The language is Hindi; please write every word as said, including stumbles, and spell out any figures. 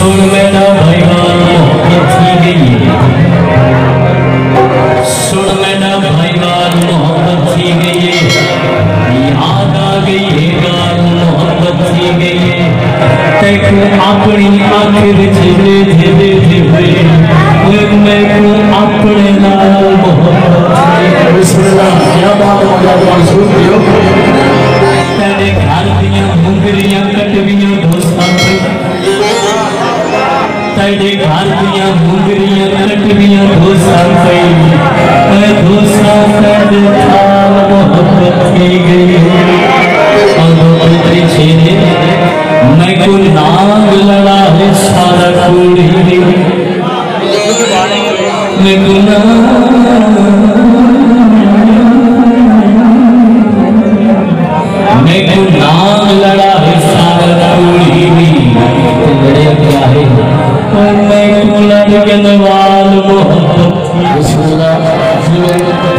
सुन मेरा भाईवान मोहब्बत की गई है, सुन मेरा भाईवान मोहब्बत की गई है, याद आ गई है गाल मोहब्बत की गई है। तेको अपनी आखिर झेले झेले झेले मैं को अपने नाल मोहब्बत क्या बात है सुन लियो। तेरे घर दियां मुंगरियां कटवियां दोस्तां तेरे घर दियां मुंगरियां कटवियां दोस्तां पे दोस्तां तेरे नाल मोहब्बत की गई है। मैं को नाग लड़ा है सारा कुड़ी मैं को मैं को नाग लड़ा है सारा कुड़ी लड़े क्या है मैं को लड़के नवाल मोहब्बत